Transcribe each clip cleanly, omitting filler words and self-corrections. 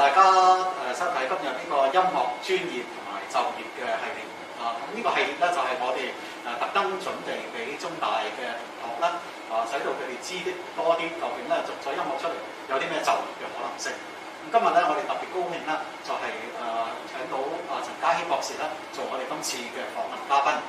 大家收睇今日呢個音樂專業同埋就業嘅系列咁呢個系列咧就係我哋特登準備俾中大嘅同學啦使到佢哋知多啲究竟咧做咗音樂出嚟有啲咩就業嘅可能性。咁今日咧我哋特別高興啦，就係請到陳嘉希博士啦做我哋今次嘅訪問嘉賓。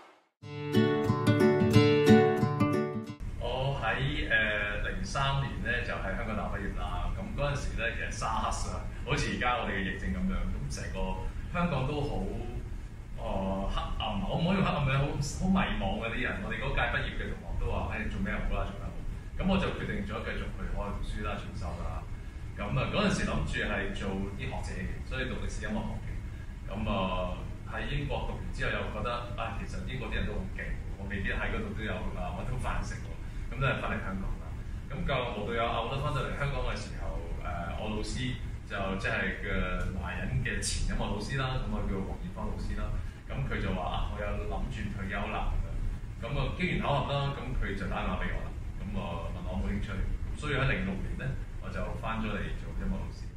我喺03年咧就喺香港大學畢業啦。咁嗰陣時咧其實沙克啊，好似而家我哋嘅疫症咁樣，咁成個香港都好黑暗，我唔可以用黑暗嘅，好迷茫嗰啲人。我哋嗰屆畢業嘅同學都話：做咩好啦，做咩好？咁我就決定咗繼續去海外讀書啦，進修啦。咁嗰陣時諗住係做啲學者嘅，所以讀歷史音樂學嘅。咁喺英國讀完之後又覺得其實英國啲人都好勁，我未必喺嗰度都有揾到飯食喎。咁都係翻嚟香港啦。咁夠無獨有偶啦，翻到嚟香港嘅時候，我老師就即係嘅華人嘅前音樂老師啦，咁我叫黃燕芳老師啦。咁佢就話我有諗住退休啦。咁機緣巧合啦，咁佢就打電話俾我啦。咁問我有冇興趣，咁所以喺06年咧，我就翻咗嚟做音樂老師。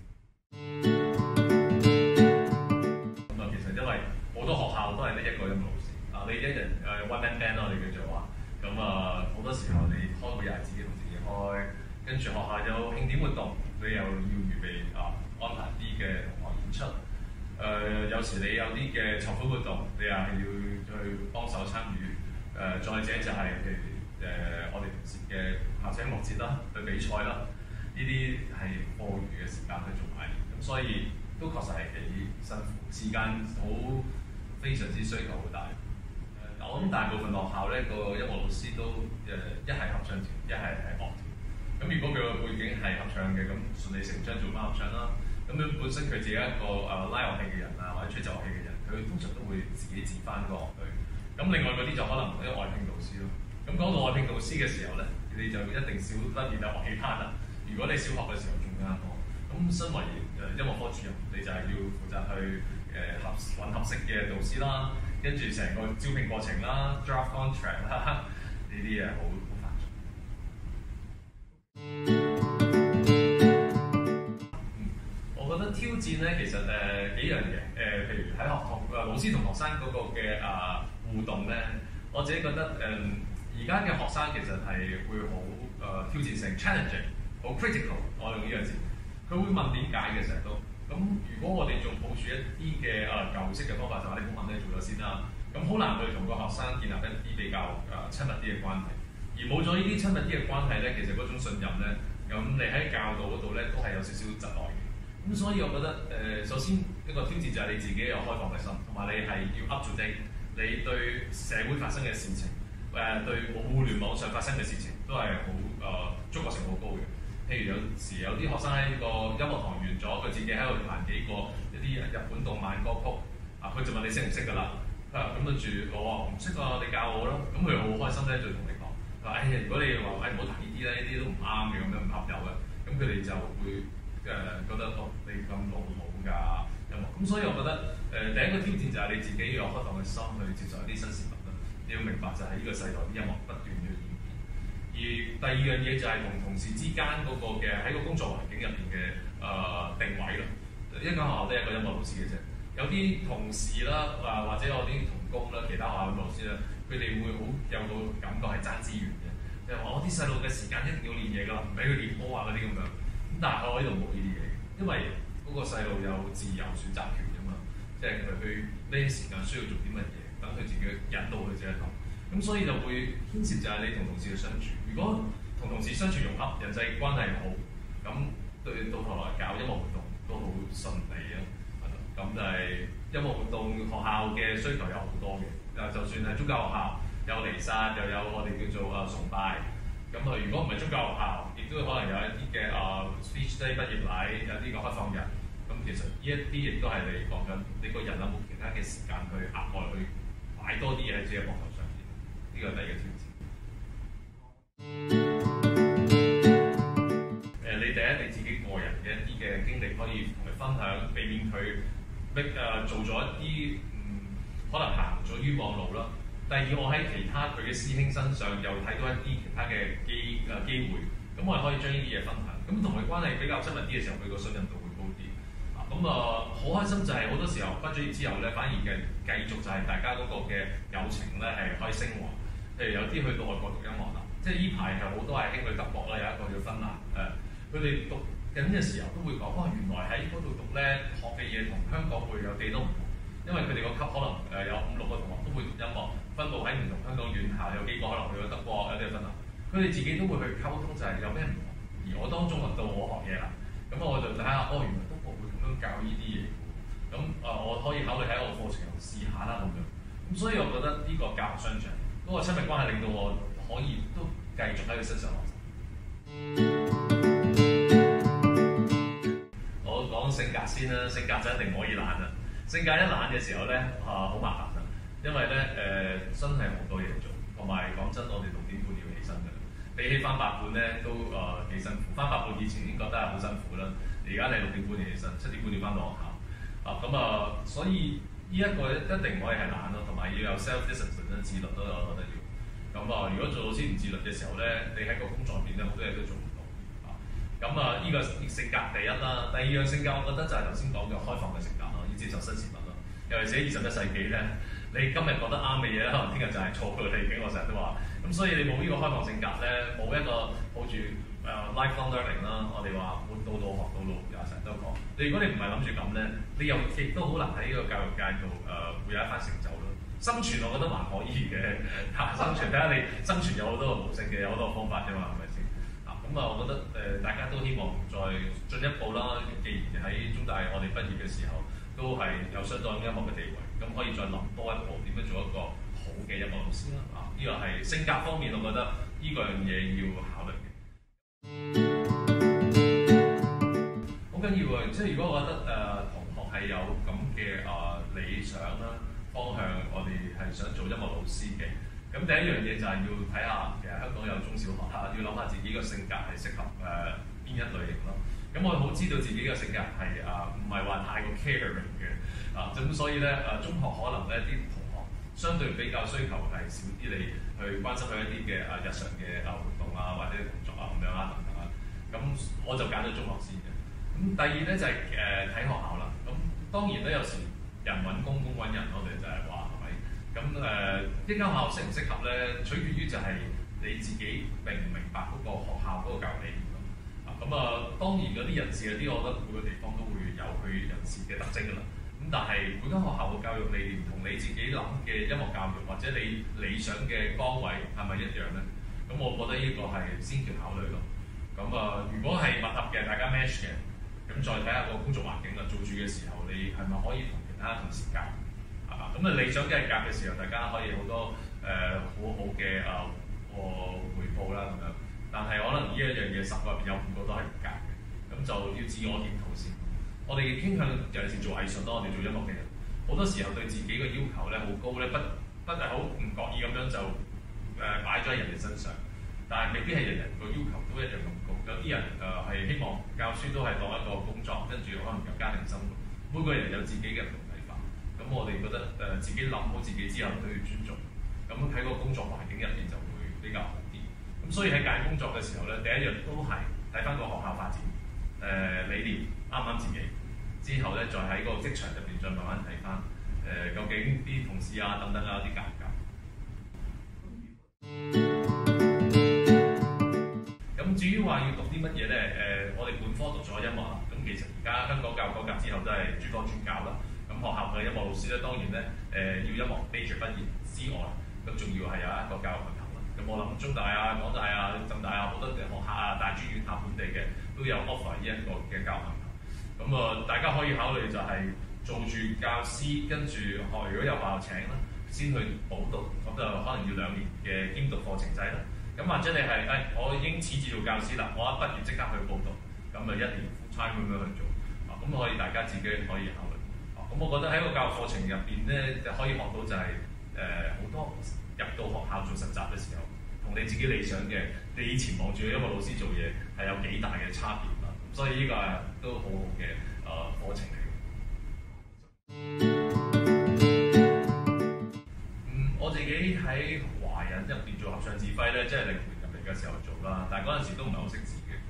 咁其實因為好多學校都係得一個音樂老師，你一人one man band 啦，我哋叫做話。咁好多時候你開會又係自己同自己開，跟住學校有慶典活動，你又要預備安排啲嘅同學演出。有時你有啲嘅籌款活動，你又係要去幫手參與。再者就係譬如我哋平時嘅校際音樂節啦，去比賽啦，呢啲係課餘嘅時間去做埋，咁所以都確實係幾辛苦，時間非常之需求好大。我諗大部分學校咧個音樂老師都一係合唱團，一係樂團。咁如果佢個背景係合唱嘅，咁順理成章做翻合唱啦。咁樣本身佢自己一個拉樂器嘅人或者吹奏樂器嘅人，佢通常都會自己自翻個樂隊。咁另外嗰啲就可能係外聘導師咯。咁講到外聘導師嘅時候咧，你就一定少得練樂器班啦。如果你小學嘅時候仲更加多。咁身為音樂科主任，你就係要負責去揾合適嘅導師啦，跟住成個招聘過程啦 ，draft contract 啦，呢啲嘢好繁重。我覺得挑戰咧，其實幾樣嘢，譬如喺老師同學生嗰個嘅互動咧，我自己覺得而家嘅學生其實係會好挑戰性 challenging， 好 critical， 我用呢個字，佢會問點解嘅成日都。咁如果我哋仲抱住一啲嘅舊式嘅方法，就話你唔好問你做咗先啦，咁好難去同個學生建立一啲比較親密啲嘅關係。而冇咗呢啲親密啲嘅關係咧，其實嗰種信任咧，咁你喺教導嗰度咧都係有少少窒礙嘅。咁所以我覺得首先一個挑戰就係你自己有開放嘅心，同埋你係要 up to date，你對社會發生嘅事情，對互聯網上發生嘅事情都係好觸覺性好高嘅。譬如有時有啲學生喺個音樂堂完咗，佢自己喺度彈幾個一啲日本動漫歌曲，佢就問你識唔識㗎啦？咁跟住我話唔識啊，你教我咯。咁佢好開心咧，就同你講話：如果你話唔好彈呢啲咧，呢啲都唔啱嘅，咁樣唔合友嘅。咁佢哋就會覺得你咁老土㗎音樂。咁所以我覺得第一個挑戰就係你自己要有開放嘅心去接受一啲新事物啦。你要明白就係呢個世代啲音樂不斷去演變。而第二樣嘢就係同事之間嗰個嘅喺個工作環境入邊嘅定位咯。一間學校都係一個音樂老師嘅啫，有啲同事啦，或者我啲同工啦，其他學校嘅老師啦，佢哋會好有個感覺係爭資源嘅，就係話我啲細路嘅時間一定要練嘢㗎啦，唔俾佢練波啊嗰啲咁樣。咁但係我呢度冇呢啲嘢，因為嗰個細路有自由選擇權㗎嘛，即係佢呢啲時間需要做啲乜嘢，等佢自己引導佢自己做。咁所以就會牽涉就係你同同事嘅相處。如果同同事相處融洽，人際關係好，咁對到頭來搞音樂活動都好順利啊。咁就係音樂活動學校嘅需求有好多嘅。就算係宗教學校有彌撒，又有我哋叫做崇拜。咁如果唔係宗教學校，亦都可能有一啲嘅speech day 畢業禮，有啲嘅開放日。咁其實呢一啲亦都係你講緊，你個人有冇其他嘅時間去額外去擺多啲嘢喺自己膊頭上面？呢個係第一個挑戰。你第一你自己個人嘅一啲嘅經歷可以同佢分享，避免佢做咗一啲可能行咗冤枉路啦。第二，我喺其他佢嘅師兄身上又睇到一啲其他嘅機會，咁我哋可以將呢啲嘢分享。咁同佢關係比較親密啲嘅時候，佢個信任度會高啲。 好開心就係好多時候畢咗業之後咧，反而嘅繼續就係大家嗰個嘅友情咧係可以升華。譬如有啲去到外國讀音樂啦，即係呢排係好多係興去德國啦，有一個叫芬蘭佢哋讀緊嘅時候都會講，原來喺嗰度讀咧學嘅嘢同香港會有地都唔同，因為佢哋個級可能有5、6個同學都會讀音樂，分佈喺唔同香港院校，有幾個可能去咗德國，有啲係芬蘭，佢哋自己都會去溝通，就係有咩唔同。而我當中到我學嘢啦，咁我就睇下，原來德國會咁樣教呢啲嘢，咁我可以考慮喺我課程度試下啦咁樣。咁所以我覺得呢個教學相長，嗰個親密關係令到我可以都繼續喺佢身上學習。我講性格先啦，性格就一定唔可以懶啦。性格一懶嘅時候咧，好麻煩啊，因為咧真係好多嘢做，同埋講真，我哋6點半要起身嘅，比起翻8半咧都幾辛苦。翻8半以前已經覺得係好辛苦啦，而家你6點半要起身，7點半要翻到學校所以呢一個一定唔可以係懶咯，同埋要有 self discipline 自律咯，我覺得要。如果做老師唔自律嘅時候咧，你喺個工作入邊咧好多嘢都做唔到。呢個性格第一啦，第二樣性格我覺得就係頭先講嘅開放嘅性格咯，要接受新事物咯。尤其是喺21世紀咧，你今日覺得啱嘅嘢咧，可能聽日就係錯嘅嚟嘅。我成日都話，咁所以你冇呢個開放性格咧，冇一個抱住lifelong learning 啦，我哋話活到老學到老，又成日都講。如果你唔係諗住咁咧，你又亦都好難喺呢個教育界度會有一番成就咯。生存我覺得還可以嘅，生存睇下你生存有好多個模式嘅，有好多個方法啫嘛，係咪先？我覺得大家都希望再進一步啦。既然喺中大我哋畢業嘅時候都係有相當音樂嘅地位，咁可以再諗多一步點樣做一個好嘅音樂老師啦。呢個係性格方面，我覺得呢個樣嘢要考慮嘅。好緊要啊！即係如果我覺得同學係有咁嘅理想啦方向，我哋係想做音樂老師嘅。咁第一樣嘢就係要睇下，其實香港有中小學啦，要諗下自己個性格係適合邊一類型咯。咁我好知道自己嘅性格係唔係話太過 caring 嘅咁所以咧中學可能咧啲同學相對比較需求係少啲，你去關心佢一啲嘅日常嘅活動或者工作咁樣等等咁我就揀咗中學先嘅。咁第二咧就係睇學校啦。咁當然咧有時人揾工，工揾人，我哋就係話。咁一間學校適唔適合咧，取決於就係你自己明唔明白嗰個學校嗰個教育理念咯。當然嗰啲人事嗰啲，我覺得每個地方都會有佢人事嘅特徵㗎啦。咁但係每間學校嘅教育理念同你自己諗嘅音樂教育或者你理想嘅崗位係咪一樣咧？咁我覺得呢個係先決考慮咯。如果係吻合嘅，大家 match 嘅，咁再睇下個工作環境啦。做住嘅時候，你係咪可以同其他同事夾？理想嘅夾嘅時候，大家可以好多好好嘅回報啦咁樣。但係可能呢一樣嘢10個入邊有5個都係唔夾嘅，咁就要自我檢討先。我哋傾向尤其是做藝術咯，我哋做音樂嘅人，好多時候對自己嘅要求咧好高咧，不係好唔覺意咁樣就擺咗喺人哋身上，但係未必係人人個要求都一樣咁高。有啲人係希望教書都係當一個工作，跟住可能有家庭生活，每個人有自己嘅唔同睇法。咁我哋覺得自己諗好自己之後都要尊重，咁喺個工作環境入邊就會比較好啲。咁所以喺揀工作嘅時候咧，第一樣都係睇翻個學校發展理念啱唔啱自己，之後咧再喺個職場入邊再慢慢睇翻究竟啲同事等等啲夾唔夾。咁至於話要讀啲乜嘢咧？我哋本科讀咗音樂啦，咁其實而家香港教育改革之後都係專科專教啦。咁學校嘅音樂老師咧，當然咧要音樂 major 畢業之外，咁仲要係有一個教育文憑啦。咁我諗中大港大浸大好多嘅學校大專院校本地嘅都有 offer 呢一個嘅教育文憑。咁大家可以考慮就係做住教師，跟住如果有學校請啦，先去補讀，咁就可能要2年嘅兼讀課程制啦。咁或者你係我已經始至做教師啦，我一畢業即刻去報讀，咁1年 full time 咁樣去做。咁可以大家自己可以考慮。咁我覺得喺個教育課程入邊咧，可以學到就係好多入到學校做實習嘅時候，同你自己理想嘅，你以前望住音樂老師做嘢係有幾大嘅差別啦。所以呢個都好好嘅課程嚟嘅。我自己喺華人入邊做合唱指揮咧，即係0年入嚟嘅時候做啦，但係嗰陣時都唔係好識字嘅。咁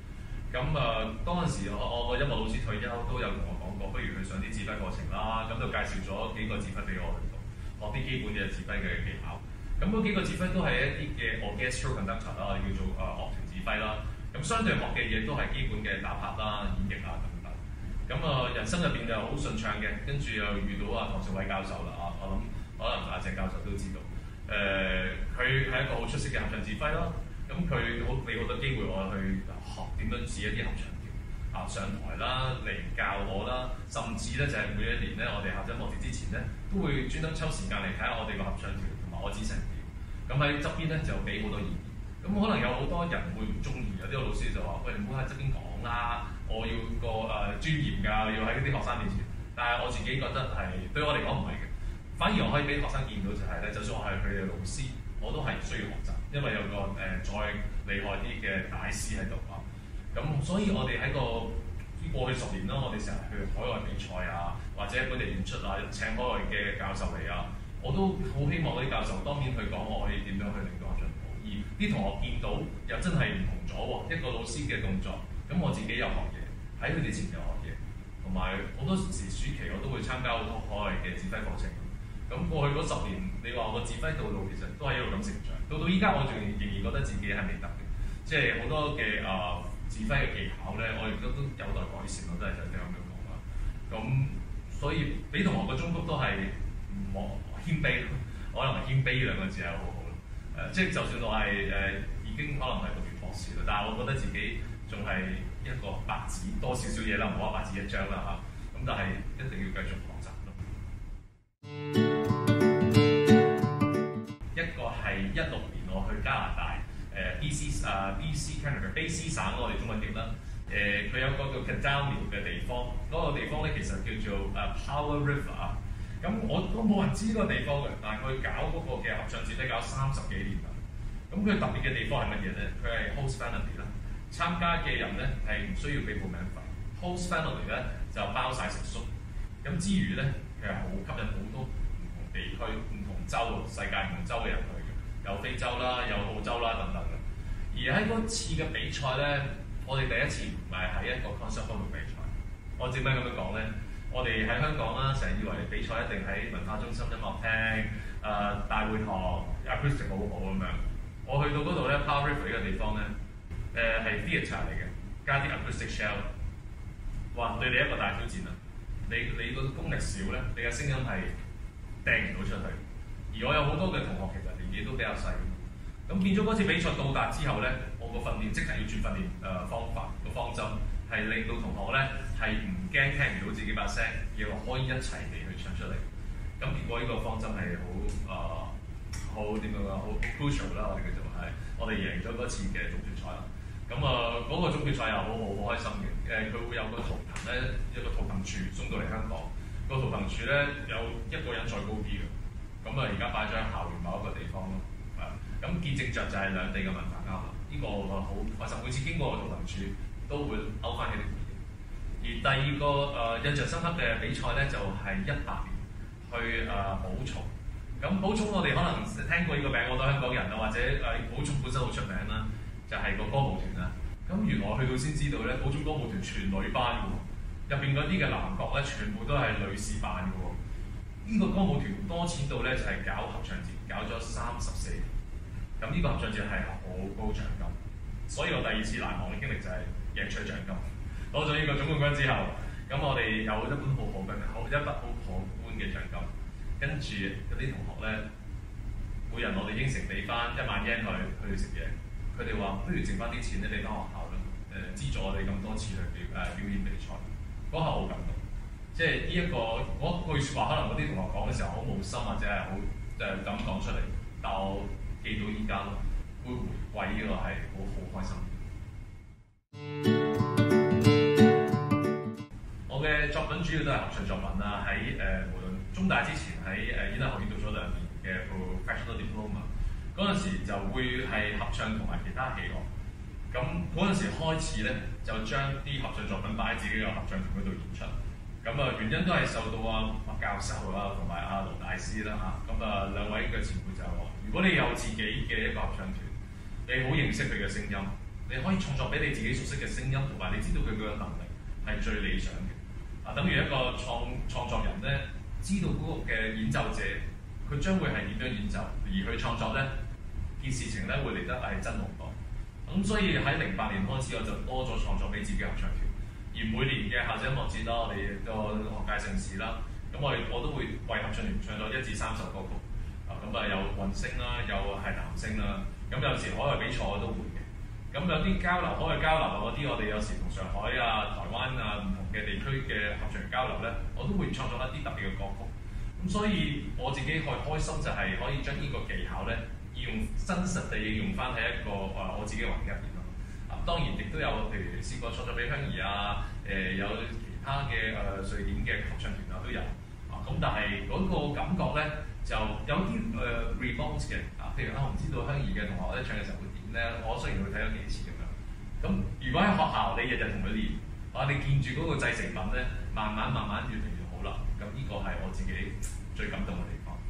當陣時我個音樂老師退休都有同我講過，不如去上啲指揮課程啦。咁就介紹咗幾個指揮俾我去讀，學啲基本嘅指揮嘅技巧。咁嗰幾個指揮都係一啲嘅 orchestral conductor 啦，叫做樂團指揮啦。咁相對學嘅嘢都係基本嘅打拍啦、演繹啊等等。人生入邊就好順暢嘅，跟住又遇到唐兆偉教授啦。我諗可能鄭教授都知道，佢係一個好出色嘅合唱指揮啦。咁佢俾好多機會我去學點樣指一啲合唱團上台啦，嚟教我啦，甚至咧就係每一年咧，我哋校長幕節之前咧，都會專登抽時間嚟睇下我哋個合唱團同埋我指成點。咁喺側邊咧就俾好多意見。咁可能有好多人會唔中意，有啲老師就話：喂，唔好喺側邊講啦，我要個尊嚴㗎，要喺啲學生面前。但係我自己覺得係對我嚟講唔係嘅，反而我可以俾學生見到就係咧，就算我係佢哋嘅老師，我都係需要學習，因為有個再厲害啲嘅大師喺度啊。咁所以我哋喺過去10年啦，我哋成日去海外比賽啊，或者本地演出啊，請海外嘅教授嚟啊，我都好希望嗰啲教授當面去講我可以點樣去令到我進步。而啲同學見到又真係唔同咗喎，一個老師嘅動作，咁我自己又學嘢，喺佢哋前又學嘢，同埋好多時暑期我都會參加好多海外嘅指揮課程。咁過去嗰10年，你話我個指揮道路其實都係一路咁成長，到依家我仲仍然覺得自己係未得嘅，即係好多嘅指揮嘅技巧咧，我亦都有待改善，我都係就咁樣講啦。咁所以俾同學個忠告都係唔謙卑，可能謙卑呢兩個字係好好咯。即係就算我係已經可能係讀完博士啦，但係我覺得自己仲係一個白紙多少少嘢啦，唔好話白紙一張啦嚇。咁但係一定要繼續學習咯。一個係16年我去加拿大。BC Canada 卑斯省我哋中文譯啦，佢有個叫 Kadauniu 嘅地方，嗰個地方咧其實叫做Power River 啊。咁我都冇人知呢個地方嘅，但係佢搞嗰個嘅合唱節咧搞30幾年啦。咁佢特別嘅地方係乜嘢咧？佢係 host family 啦，參加嘅人咧係唔需要俾報名費 ，host family 咧就包晒食宿。咁之餘咧，其實好吸引好多唔同地區、唔同州、世界唔同州嘅人去。有非洲啦，有澳洲啦等等嘅。而喺嗰次嘅比賽咧，我哋第一次唔係喺一個 concert hall 度比賽。我點解咁樣講咧？我哋喺香港啦，成日以為比賽一定喺文化中心音樂廳、大會堂、acoustic 好好咁樣。我去到嗰度咧 ，Power River 呢個地方咧，係 theatre 嚟嘅，加啲 acoustic shell。哇！對你一個大挑戰啊！你個功力少咧，你嘅聲音係掟唔到出去。而我有好多嘅同學其實年紀都比較細，咁變咗嗰次比賽到達之後咧，我個訓練即係要轉訓練方法個方針，係令到同學咧係唔驚聽唔到自己把聲，而可以一齊嚟去唱出嚟。咁結果呢個方針係好點樣講？好 crucial 啦，我哋叫做係，我哋贏咗嗰次嘅總決賽啦。咁嗰個總決賽又好開心嘅。佢會有個圖騰咧，一個圖騰柱送到嚟香港。個圖騰柱咧有一個人再高啲嘅。咁而家擺咗喺校園某一個地方咯。咁見證着就係兩地嘅文化交流。呢個我好開心，每次經過個圖騰柱都會勾翻起啲回憶。而第二個印象深刻嘅比賽咧，就係18年去寶松。咁寶松我哋可能聽過呢個名，好多香港人啊，或者寶松本身好出名啦，就係個歌舞團啦。咁原來去到先知道咧，寶松歌舞團全女班嘅喎，入邊嗰啲嘅男角咧，全部都係女士扮嘅喎。呢個歌舞團多錢到咧，就係搞合唱節，搞咗34年。咁呢個合唱節係好高獎金，所以我第二次難忘嘅經歷就係贏取獎金。攞咗呢個總冠軍之後，咁我哋有一筆好可觀嘅獎金。跟住嗰啲同學咧，每人我哋應承俾翻1萬yen去食嘢。佢哋話不如剩翻啲錢咧，俾翻學校啦。資助我哋咁多次去表演比賽，嗰下好感動。即係呢一個嗰句説話，可能嗰啲同學講嘅時候好無心，或者係好咁講出嚟，但我記到依家咯，會回歸呢個係好開心。我嘅作品主要都係合唱作品啦，喺無論中大之前喺演藝學院讀咗2年嘅 professional diploma， 嗰陣時就會係合唱同埋其他喜樂。咁嗰陣時開始咧，就將啲合唱作品擺喺自己嘅合唱團嗰度演出。咁原因都係受到麥教授啦同埋盧大師啦嚇。咁兩位嘅前輩就話：如果你有自己嘅一個合唱團，你好認識佢嘅聲音，你你可以創作俾你自己熟悉嘅聲音，同埋你知道佢嘅能力係最理想嘅。等於一個創作人咧，知道嗰個嘅演奏者佢將會係點樣演奏，而去創作咧，件事情咧會嚟得係真好多。咁所以喺08年開始，我就多咗創作俾自己合唱團。而每年嘅校際音樂節啦，我哋個學界盛事啦，咁我都會為合唱團唱咗1至3首歌曲。咁有混聲啦，有係男聲啦。咁有時海外比賽我都會嘅。咁有啲交流，海外交流嗰啲，我哋有時同上海啊、台灣啊唔同嘅地區嘅合唱團交流咧，我都會創作一啲特別嘅歌曲。咁所以我自己開心就係可以將呢個技巧咧，用真實地應用翻喺一個我自己嘅環境入邊咯。當然亦都有譬如試過創作俾香兒啊，有其他嘅瑞典嘅合唱團啊都有。咁但係嗰個感覺咧就有啲remote 嘅。譬如我唔知道香兒嘅同學咧唱嘅時候會點咧，我雖然會睇咗幾次咁樣。咁如果喺學校你日日同佢練，你見住嗰個製成品咧，慢慢越嚟越好啦。咁呢個係我自己最感動嘅地方。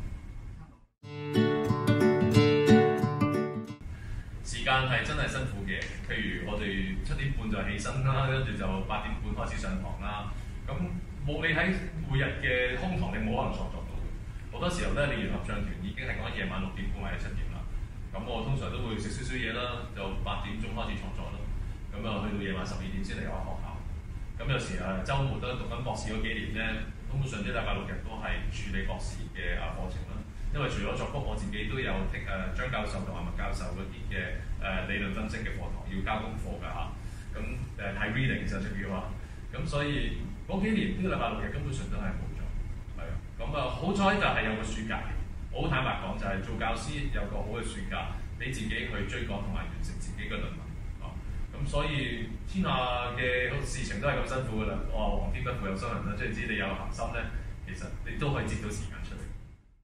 時間係真係辛苦嘅，譬如我哋7點半就起身啦，跟住就8點半開始上堂啦。咁冇你喺每日嘅空堂，你冇可能創作到嘅。好多時候咧，你練合唱團已經係講夜晚6點半或者7點啦。咁我通常都會食少少嘢啦，就8點鐘開始創作啦。咁去到夜晚12點先離開學校。咁有時週末都讀緊博士嗰幾年咧，根本上啲禮拜6日都係處理博士嘅課程啦。因為除咗作曲，我自己都有張教授同埋麥教授嗰啲嘅理論分析嘅課堂要交功課㗎嚇。咁睇 reading 就要啊。咁所以嗰幾年啲禮拜6日根本上都係冇咗。係啊。咁好彩就係有個暑假。我好坦白講，就係做教師有個好嘅暑假，俾自己去追趕同埋完成自己嘅論文。咁所以天下嘅事情都係咁辛苦㗎啦。皇天不負有心人啦，即係只要你有恆心咧，其實你都可以擠到時間出嚟。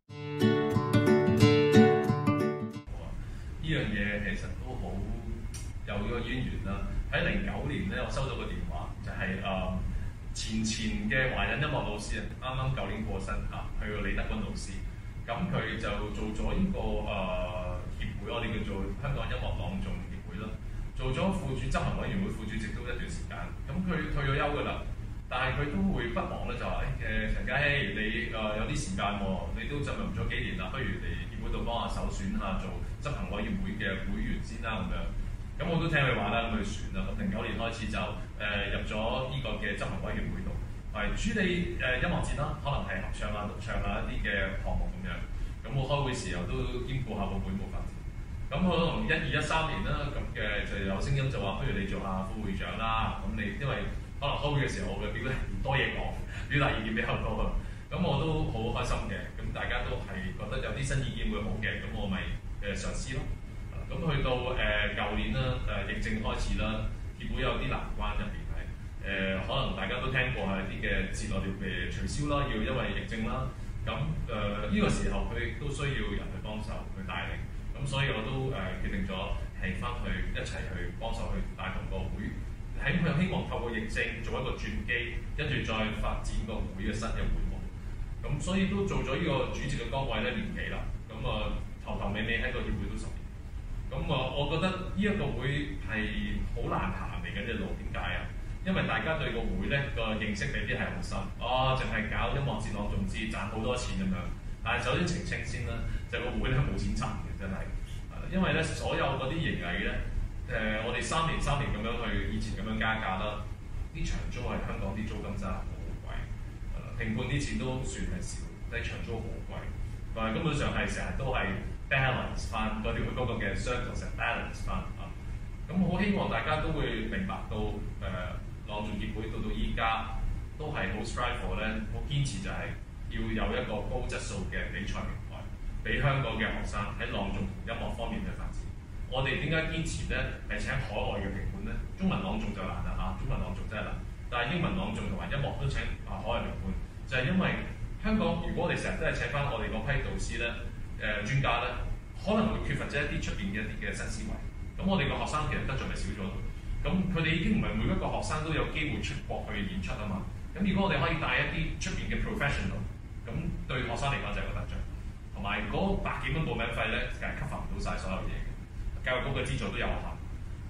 呢樣嘢其實都好有呢個淵源啦。喺09年咧，我收到個電話，就係前嘅華人音樂老師啊，啱啱舊年過身去個李德君老師。咁佢就做咗呢個協會，我哋叫做香港音樂朗誦協會啦。做咗副主執行委員會副主席都一段時間。咁佢退咗休㗎啦。但係佢都會不忘咧，就話陳嘉熙，你有啲時間喎，你都浸入咗幾年啦，不如嚟協會度幫下手選下做執行委員會嘅會員先啦咁樣。咁我都聽佢話啦，咁去選啦。咁09年開始就入咗呢個嘅執行委員會度，係處理音樂節啦，可能係合唱啊、獨唱啊一啲嘅項目咁樣。咁我開會時候都兼顧下個會務發展。咁可能12、13年啦，咁嘅就有聲音就話，不如你做下副會長啦。咁你因為可能開會嘅時候，我嘅表達唔多嘢講，表達意見比較多啊。咁我都好開心嘅。咁大家都係覺得有啲新意見會好嘅，咁我咪嘗試咯。咁去到舊年啦，疫症開始啦，協會有啲難關入邊係可能大家都聽過係一啲嘅節目要被取消啦，要因為疫症啦。咁呢個時候佢亦都需要人去幫手去帶領。咁所以我都決定咗係翻去一齊去幫手去帶動個會。喺佢希望透過疫症做一個轉機，跟住再發展個會嘅新嘅會務。咁所以都做咗呢個主席嘅崗位咧，年幾啦。咁頭尾尾喺個協會都10年。咁我覺得呢一個會係好難行嚟緊嘅路，點解啊？因為大家對個會咧個認識未必係好深。淨係搞音樂節朗誦節賺好多錢咁樣。但係首先澄清先啦，就個會咧冇錢賺嘅，真係。因為咧所有嗰啲營藝咧。我哋3年咁樣去，以前咁樣加價啦，啲長租係香港啲租金真係好貴，評判啲錢都算係少，但係長租好貴，但係根本上係成日都係 balance 翻嗰個嘅 circle 成 balance 翻啊。咁好希望大家都會明白到朗誦協會到依家都係好 strive for 咧，好堅持就係要有一個高質素嘅比賽平台，俾香港嘅學生喺朗誦同音樂方面去發展。我哋點解堅持咧？係請海外嘅評判咧？中文朗誦就難啦嚇，中文朗誦真係難。但係英文朗誦同埋音樂都請海外評判，就係因為香港如果我哋成日都係請翻我哋嗰批導師咧、專家咧，可能會缺乏咗一啲出邊嘅一啲嘅新思維。咁我哋個學生其實得著咪少咗咯。咁佢哋已經唔係每一個學生都有機會出國去演出啊嘛。咁如果我哋可以帶一啲出邊嘅 professional， 咁對學生嚟講就係個得著。同埋嗰100幾蚊報名費咧，其實係 cover 唔到晒所有嘢嘅。教育局嘅資助都有限，所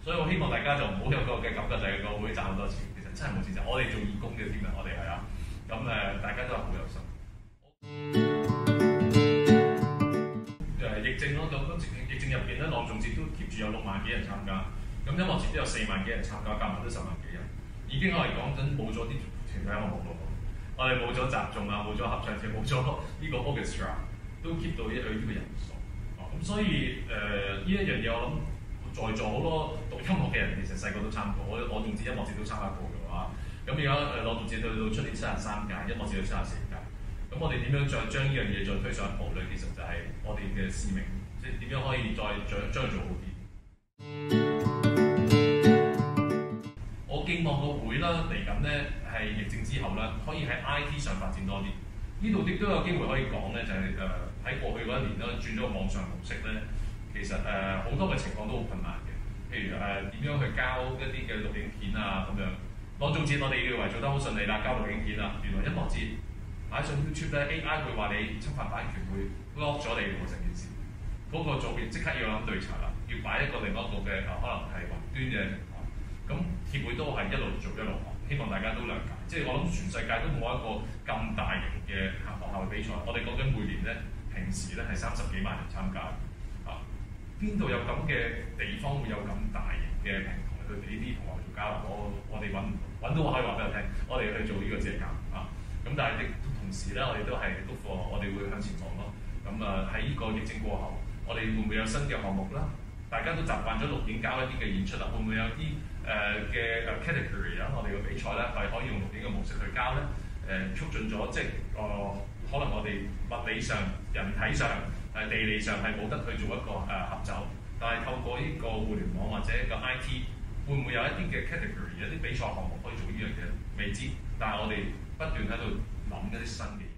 所以我希望大家就唔好有個嘅感覺就係個會賺好多錢，其實真係冇錢賺。我哋做義工嘅添啊，我哋係啊，咁大家都係好有心。疫症咯，咁疫症入邊咧，朗誦節都 keep 住有6萬幾人參加，咁音樂節都有4萬幾人參加，加埋都10萬幾人，已經我哋講緊冇咗啲團體音樂項目，我哋冇咗集眾啊，冇咗合唱團，冇咗呢個 orchestra， 都 keep 到佢呢個人數。咁所以呢一樣嘢我諗在座好多讀音樂嘅人其實細個都參過，我仲知音樂節都參加過嘅話，咁而家朗誦節到出年73屆，音樂節到74屆。咁我哋點樣再將呢樣嘢再推上一步咧？其實就係我哋嘅使命，即係點樣可以再將佢做好啲。我寄望個會啦，嚟緊咧係疫症之後咧，可以喺 IT 上發展多啲。呢度亦都有機會可以講咧，就係喺過去嗰一年咧轉咗個網上模式咧，其實好多嘅情況都好困難嘅。譬如點樣去交一啲嘅錄影片啊咁樣。朗誦節我哋以為做得好順利啦，交錄影片啦，原來音樂節擺上 YouTube 咧 AI 會話你侵犯版權，會 lock 咗你喎成件事。嗰個做即刻要諗對策啦，要擺一個另一個嘅可能係雲端嘅情況。咁協會都係一路做一路學，希望大家都諒解。即係我諗全世界都冇一個咁大型嘅學校嘅比賽。我哋講緊每年咧，平時咧係30幾萬人參加。邊度有咁嘅地方會有咁大型嘅平台去俾啲同學做交流？我哋揾到我可以話俾我聽，我哋去做呢個資格啊。咁但係同時咧，我哋都係督課，我哋會向前望咯。咁喺呢個疫症過後，我哋會唔會有新嘅項目啦？大家都習慣咗錄影交一啲嘅演出啦，會唔會有啲嘅category 啊？我哋嘅比賽咧係可以用錄影嘅模式去交咧？促進咗即係可能我哋物理上、人體上、地理上係冇得去做一個合走，但係透過呢個互聯網或者個 IT， 會唔會有一啲嘅 category、一啲比賽項目可以做呢樣嘢？未知，但係我哋不斷喺度諗一啲新嘅嘢。